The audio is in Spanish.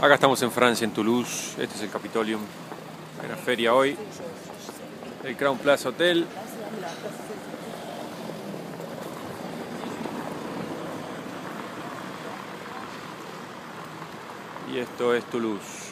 Acá estamos en Francia, en Toulouse. Este es el Capitolium. Hay una feria hoy. El Crown Plaza Hotel. Y esto es Toulouse.